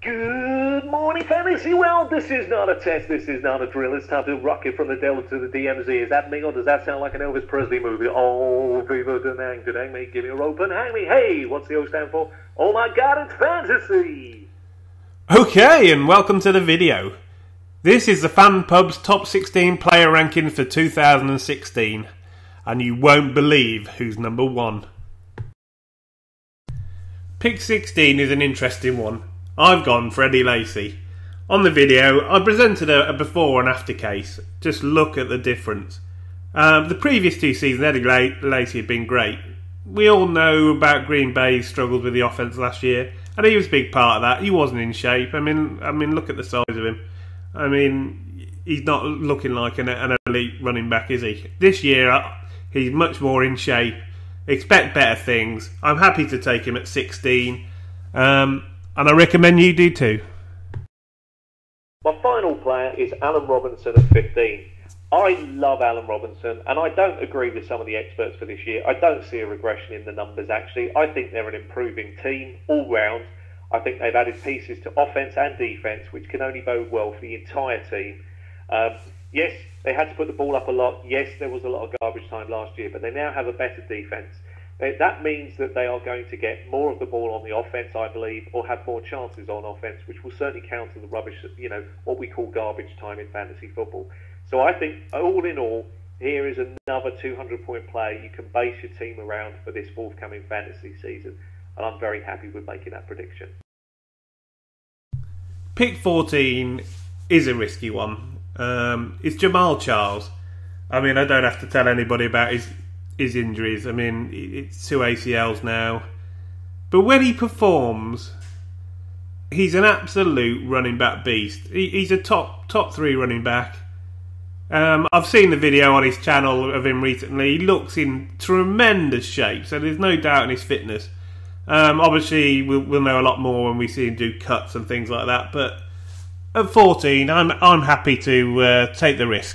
Good morning, fantasy world. This is not a test. This is not a drill. It's time to rock it from the Delta to the DMZ. Is that me, or does that sound like an Elvis Presley movie? Oh, Viva Danang, Danang me, give me a rope and hang me. Hey, what's the O stand for? Oh my God, it's fantasy. Okay, and welcome to the video. This is the FanPub's top 16 player rankings for 2016, and you won't believe who's number one. Pick 16 is an interesting one. I've gone for Eddie Lacy. On the video, I presented a before and after case. Just look at the difference. The previous two seasons, Eddie Lacy had been great. We all know about Green Bay's struggles with the offense last year, and he was a big part of that. He wasn't in shape. I mean, look at the size of him. I mean, he's not looking like an elite running back, is he? This year, he's much more in shape. Expect better things. I'm happy to take him at 16. And I recommend you do too. My final player is Allen Robinson at 15. I love Allen Robinson, and I don't agree with some of the experts for this year. I don't see a regression in the numbers, actually. I think they're an improving team all round. I think they've added pieces to offence and defence, which can only bode well for the entire team. Yes, they had to put the ball up a lot. Yes, there was a lot of garbage time last year, but they now have a better defence. That means that they are going to get more of the ball on the offence, I believe, or have more chances on offence, which will certainly counter the rubbish, what we call garbage time in fantasy football. So I think, all in all, here is another 200-point player you can base your team around for this forthcoming fantasy season, and I'm very happy with making that prediction. Pick 14 is a risky one. It's Jamaal Charles. I mean, I don't have to tell anybody about his injuries. I mean, it's 2 ACLs now. But when he performs, he's an absolute running back beast. He's a top 3 running back. I've seen the video on his channel of him recently. He looks in tremendous shape, so there's no doubt in his fitness. Obviously, we'll know a lot more when we see him do cuts and things like that. But at 14, I'm happy to take the risk.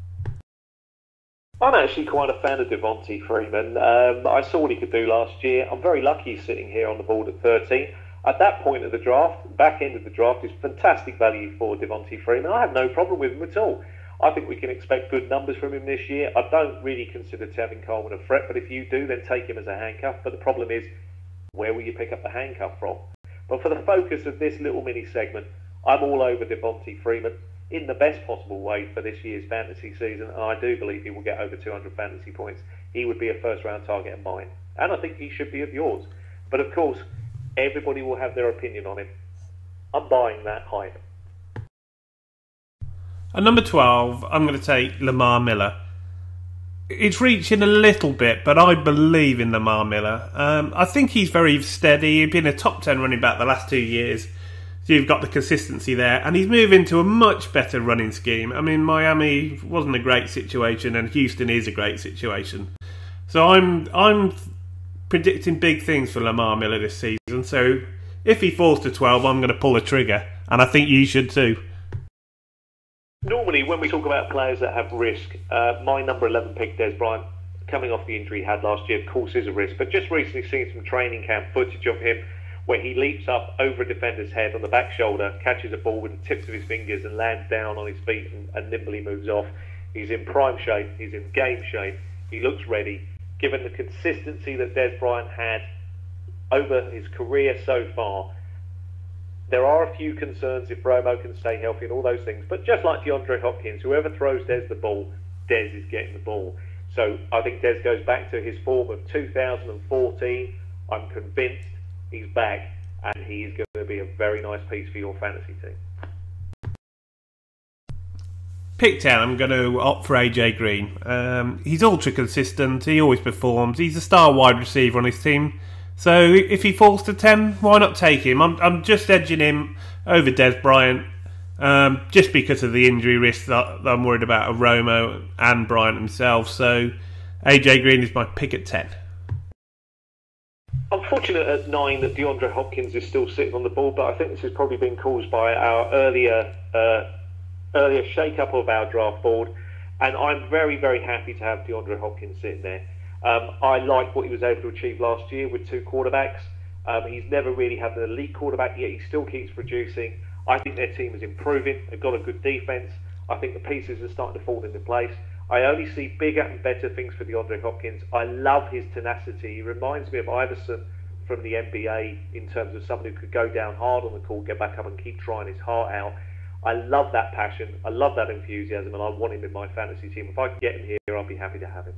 I'm actually quite a fan of Devonta Freeman. I saw what he could do last year. I'm very lucky he's sitting here on the board at 13. At that point of the draft, back end of the draft, is fantastic value for Devonta Freeman. I have no problem with him at all. I think we can expect good numbers from him this year. I don't really consider Tevin Coleman a threat, but if you do, then take him as a handcuff. But the problem is, where will you pick up the handcuff from? But for the focus of this little mini segment, I'm all over Devonta Freeman in the best possible way for this year's fantasy season, and I do believe he will get over 200 fantasy points. He would be a first round target of mine, and I think he should be of yours. But of course, everybody will have their opinion on him. I'm buying that hype. At number 12, I'm going to take Lamar Miller. It's reaching a little bit, but I believe in Lamar Miller. I think he's very steady. He's been a top 10 running back the last 2 years. So you've got the consistency there, and he's moving to a much better running scheme. I mean, Miami wasn't a great situation, and Houston is a great situation. So I'm predicting big things for Lamar Miller this season. So if he falls to 12, I'm going to pull the trigger, and I think you should too. Normally, when we talk about players that have risk, my number 11 pick, Dez Bryant, coming off the injury he had last year, of course, is a risk. But just recently seen some training camp footage of him, where he leaps up over a defender's head on the back shoulder, catches a ball with the tips of his fingers and lands down on his feet and nimbly moves off. He's in prime shape, he's in game shape, he looks ready. Given the consistency that Dez Bryant had over his career so far, there are a few concerns if Romo can stay healthy and all those things, but just like DeAndre Hopkins, whoever throws Dez the ball, Dez is getting the ball. So I think Dez goes back to his form of 2014. I'm convinced he's back, and he's going to be a very nice piece for your fantasy team. Pick 10, I'm going to opt for AJ Green. He's ultra consistent, he always performs, he's a star wide receiver on his team. So if he falls to 10, why not take him? I'm just edging him over Dez Bryant, just because of the injury risk that I'm worried about of Romo and Bryant himself. So AJ Green is my pick at 10. I'm fortunate at 9 that DeAndre Hopkins is still sitting on the ball, but I think this has probably been caused by our earlier shake-up of our draft board, and I'm very, very happy to have DeAndre Hopkins sitting there. I like what he was able to achieve last year with 2 quarterbacks. He's never really had an elite quarterback, yet he still keeps producing. I think their team is improving. They've got a good defense. I think the pieces are starting to fall into place. I only see bigger and better things for DeAndre Hopkins. I love his tenacity. He reminds me of Iverson from the NBA in terms of someone who could go down hard on the court, get back up and keep trying his heart out. I love that passion. I love that enthusiasm, and I want him in my fantasy team. If I can get him here, I'll be happy to have him.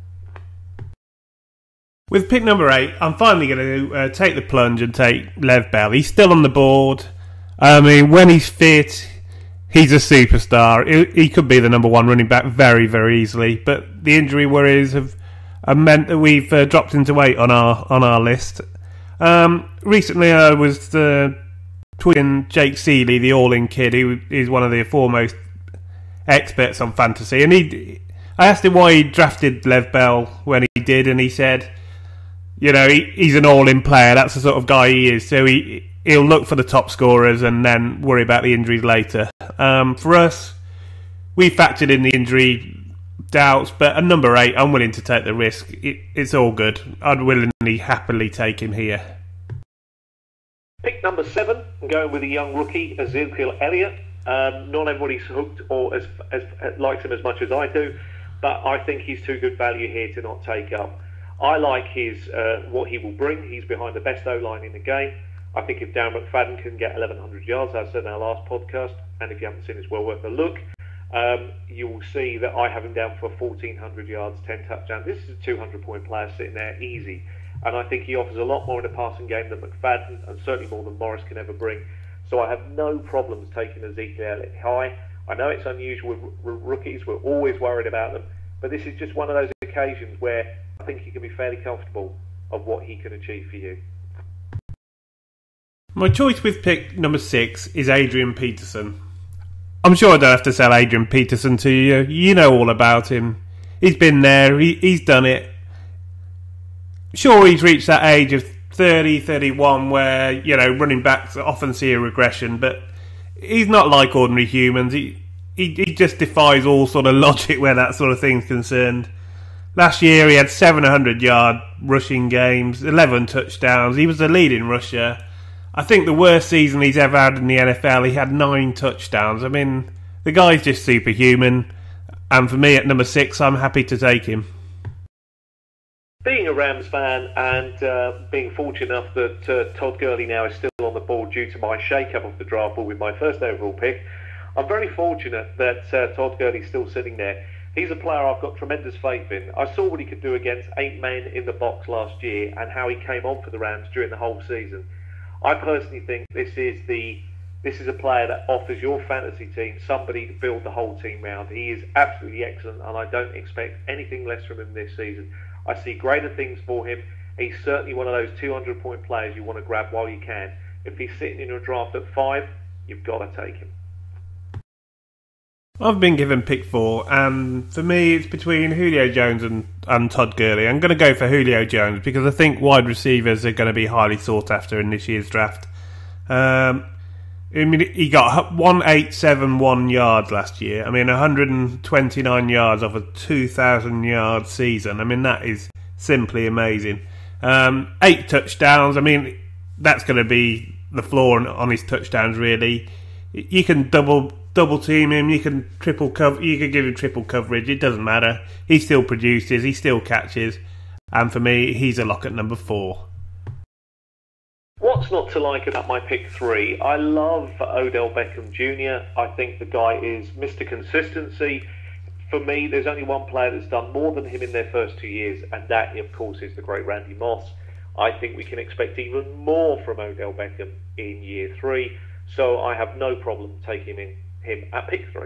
With pick number 8, I'm finally going to take the plunge and take Lev Bell. He's still on the board. I mean, when he's fit, he's a superstar. He could be the number 1 running back very, very easily. But the injury worries have meant that we've dropped into 8 on our list. Recently, I was tweeting Jake Seeley, the All-In kid, who is one of the foremost experts on fantasy, and I asked him why he drafted Lev Bell when he did, and he said, he's an all-in player. That's the sort of guy he is. So he'll look for the top scorers and then worry about the injuries later. For us, we factored in the injury doubts, but at number 8, I'm willing to take the risk. It's all good. I'd happily take him here. Pick number 7, I'm going with a young rookie, Ezekiel Elliott. Not everybody's hooked or as likes him as much as I do, but I think he's too good value here to not take up. I like his what he will bring. He's behind the best O-line in the game. I think if Darren McFadden can get 1,100 yards, as I said in our last podcast, and if you haven't seen it, it's well worth a look, you will see that I have him down for 1,400 yards, 10 touchdowns. This is a 200-point player sitting there easy. And I think he offers a lot more in the passing game than McFadden, and certainly more than Morris can ever bring. So I have no problems taking Ezekiel Elliott high. I know it's unusual with rookies. We're always worried about them. But this is just one of those occasions where I think you can be fairly comfortable of what he can achieve for you. My choice with pick number 6 is Adrian Peterson. I'm sure I don't have to sell Adrian Peterson to you. You know all about him. He's been there. He's done it. Sure, he's reached that age of 30, 31 where, running backs often see a regression, but he's not like ordinary humans. He just defies all sort of logic where that sort of thing's concerned. Last year he had 700-yard rushing games, 11 touchdowns. He was the leading rusher. I think the worst season he's ever had in the NFL, he had 9 touchdowns. I mean, the guy's just superhuman. And for me at number 6, I'm happy to take him. Being a Rams fan and being fortunate enough that Todd Gurley now is still on the board due to my shake-up of the draft board with my first overall pick, I'm very fortunate that Todd Gurley's still sitting there. He's a player I've got tremendous faith in. I saw what he could do against 8 men in the box last year and how he came on for the Rams during the whole season. I personally think this is a player that offers your fantasy team somebody to build the whole team around. He is absolutely excellent, and I don't expect anything less from him this season. I see greater things for him. He's certainly one of those 200-point players you want to grab while you can. If he's sitting in your draft at 5, you've got to take him. I've been given pick 4, and for me it's between Julio Jones and Todd Gurley. I'm going to go for Julio Jones because I think wide receivers are going to be highly sought after in this year's draft. He got 1,871 yards last year. 129 yards off a 2,000-yard season. That is simply amazing. 8 touchdowns. That's going to be the floor on his touchdowns, really. You can double team him. You can triple cover. You can give him triple coverage. It doesn't matter. He still produces. He still catches. And for me, he's a lock at number 4. What's not to like about my pick 3? I love Odell Beckham Jr. I think the guy is Mr. Consistency. For me, there's only one player that's done more than him in their first 2 years, and that, of course, is the great Randy Moss. I think we can expect even more from Odell Beckham in year 3, so I have no problem taking him at pick 3.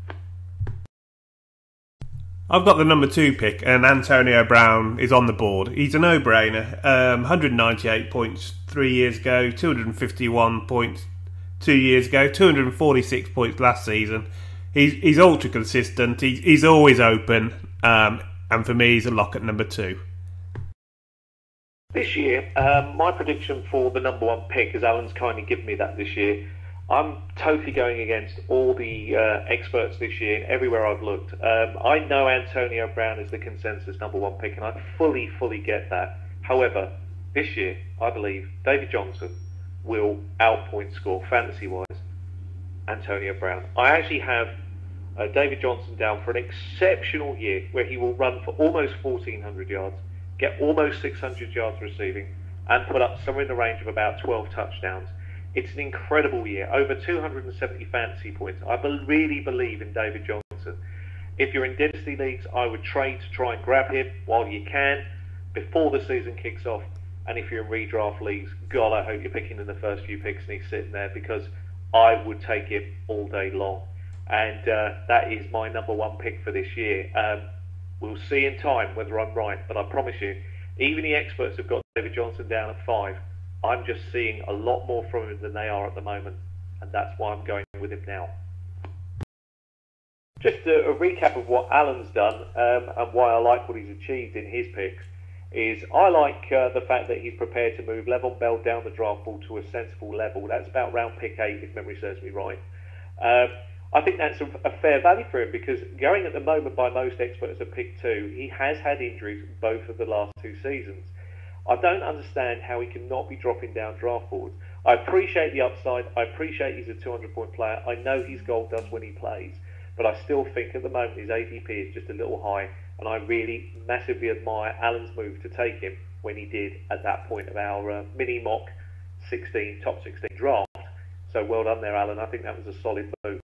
I've got the number 2 pick, and Antonio Brown is on the board. He's a no-brainer. 198 points 3 years ago, 251 points 2 years ago, 246 points last season. He's ultra consistent. He's always open, and for me, he's a lock at number 2. This year, my prediction for the number 1 pick, as Alan's kindly given me that this year, I'm totally going against all the experts this year and everywhere I've looked. I know Antonio Brown is the consensus number 1 pick, and I fully get that. However, this year, I believe David Johnson will outpoint score fantasy-wise Antonio Brown. I actually have David Johnson down for an exceptional year where he will run for almost 1,400 yards, get almost 600 yards receiving, and put up somewhere in the range of about 12 touchdowns. It's an incredible year, over 270 fantasy points. I really believe in David Johnson. If you're in dynasty leagues, I would trade to try and grab him while you can before the season kicks off. And if you're in redraft leagues, God, I hope you're picking in the first few picks and he's sitting there, because I would take him all day long. And that is my number one pick for this year. We'll see in time whether I'm right, but I promise you, even the experts have got David Johnson down at 5. I'm just seeing a lot more from him than they are at the moment, and that's why I'm going with him now. Just a recap of what Alan's done and why I like what he's achieved in his picks is I like the fact that he's prepared to move Le'Veon Bell down the draft board to a sensible level. That's about round pick 8, if memory serves me right. I think that's a fair value for him, because going at the moment by most experts at pick 2, he has had injuries both of the last 2 seasons. I don't understand how he cannot be dropping down draft boards. I appreciate the upside. I appreciate he's a 200-point player. I know he's gold dust when he plays, but I still think at the moment his ADP is just a little high, and I really massively admire Alan's move to take him when he did at that point of our mini mock top 16 draft. So well done there, Alan. I think that was a solid move.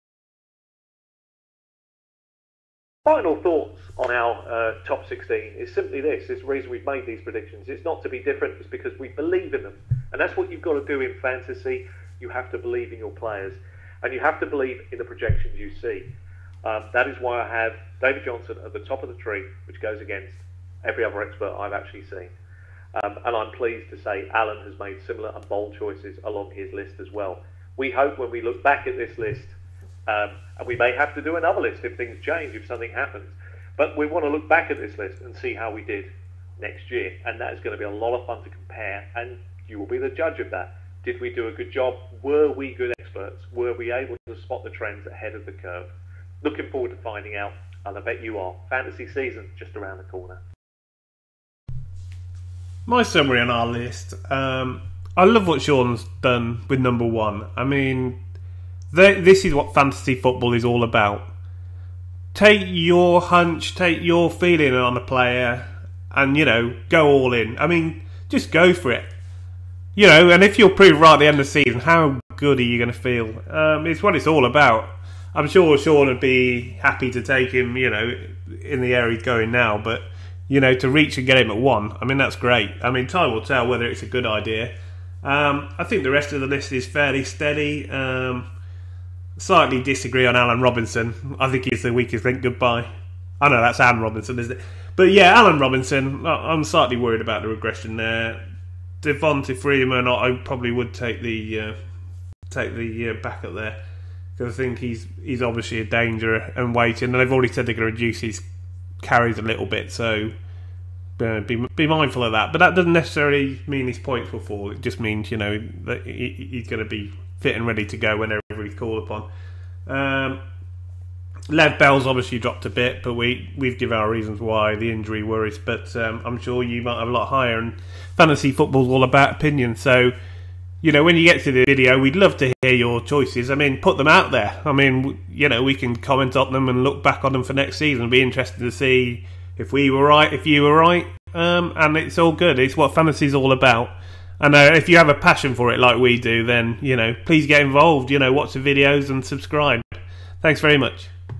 Final thoughts on our top 16 is simply this. It's the reason we've made these predictions. It's not to be different. It's because we believe in them. And that's what you've got to do in fantasy. You have to believe in your players. And you have to believe in the projections you see. That is why I have David Johnson at the top of the tree, which goes against every other expert I've actually seen. And I'm pleased to say Alan has made similar and bold choices along his list as well. We hope when we look back at this list, and we may have to do another list if things change, if something happens. But we want to look back at this list and see how we did next year. And that is going to be a lot of fun to compare. And you will be the judge of that. Did we do a good job? Were we good experts? Were we able to spot the trends ahead of the curve? Looking forward to finding out. And I bet you are. Fantasy season just around the corner. My summary on our list. I love what Sean's done with number 1. I mean, this is what fantasy football is all about. Take your hunch, take your feeling on a player, and, go all in. I mean, just go for it. And if you're proved right at the end of the season, how good are you going to feel? It's what it's all about. I'm sure Sean would be happy to take him, in the area he's going now, but, to reach and get him at 1, I mean, that's great. I mean, time will tell whether it's a good idea. I think the rest of the list is fairly steady. Slightly disagree on Allen Robinson. I think he's the weakest link. Goodbye. I know that's Allen Robinson, isn't it? But yeah, Allen Robinson, I'm slightly worried about the regression there. Devonta Freeman, I probably would take the backup there, because I think he's obviously a danger and waiting. And they've already said they're going to reduce his carries a little bit, so be mindful of that. But that doesn't necessarily mean his points will fall. It just means that he's going to be fit and ready to go whenever he's called upon. Lev Bell's obviously dropped a bit, but we've given our reasons why, the injury worries, but I'm sure you might have a lot higher, and fantasy football's all about opinion. So when you get to the video, we'd love to hear your choices. I mean, put them out there. I mean, we can comment on them and look back on them for next season. It'll be interesting to see if we were right, if you were right, and it's all good. It's what fantasy's all about. And if you have a passion for it like we do, then, please get involved. Watch the videos and subscribe. Thanks very much.